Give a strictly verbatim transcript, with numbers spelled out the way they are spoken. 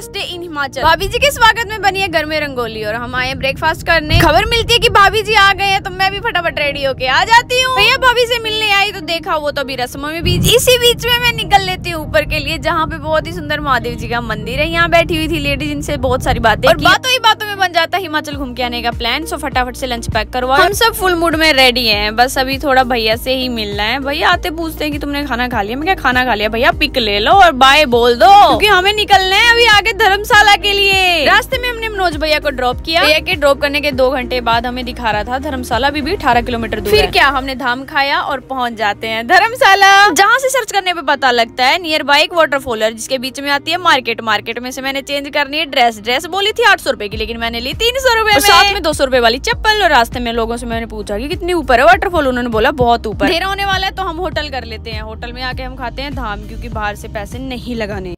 Last day in Himachal. भाभी जी के स्वागत में बनी है घर में रंगोली और हम आए ब्रेकफास्ट करने। खबर मिलती है कि भाभी जी आ गए हैं, तो मैं भी फटाफट रेडी होके आ जाती हूँ। भैया भाभी से मिलने आई तो देखा वो तो अभी रस्मों में बिजी। इसी बीच में मैं निकल लेती हूँ ऊपर के लिए, जहाँ पे बहुत ही सुंदर महादेव जी का मंदिर है। यहाँ बैठी हुई थी लेडी जिनसे बहुत सारी बातें और बातों ही बातों में बन जाता हिमाचल घूम के आने का प्लान। सो फटाफट से लंच पैक करवा। हम सब फुल मूड में रेडी हैं, बस अभी थोड़ा भैया से ही मिलना है। भैया आते पूछते हैं कि तुमने खाना खा लिया। मैं क्या खाना खा लिया भैया, पिक ले लो और बाय बोल दो, क्योंकि हमें निकलना है अभी आगे धर्मशाला के लिए। रास्ते में हमने मनोज भैया को ड्रॉप किया। भैया के ड्रॉप करने के दो घंटे बाद हमें दिखा रहा था धर्मशाला अभी भी अठारह किलोमीटर दूर। फिर क्या हमने धाम खाया और पहुंच जाते हैं धर्मशाला, जहाँ से सर्च करने पे पता लगता है नियर बाय एक वाटरफॉल है, जिसके बीच में आती है मार्केट। मार्केट में से मैंने चेंज करनी है ड्रेस। ड्रेस बोली थी आठ सौ रुपए की, लेकिन मैंने ली तीन सौ रुपए में, साथ में दो सौ रुपए वाली चप्पल। और रास्ते में लोगों से मैंने पूछा कि कितनी ऊपर है वाटरफॉल, उन्होंने बोला बहुत ऊपर। अंधेरा होने वाला है तो हम होटल कर लेते हैं। होटल में आके हम खाते हैं धाम, क्योंकि बाहर से पैसे नहीं लगाने।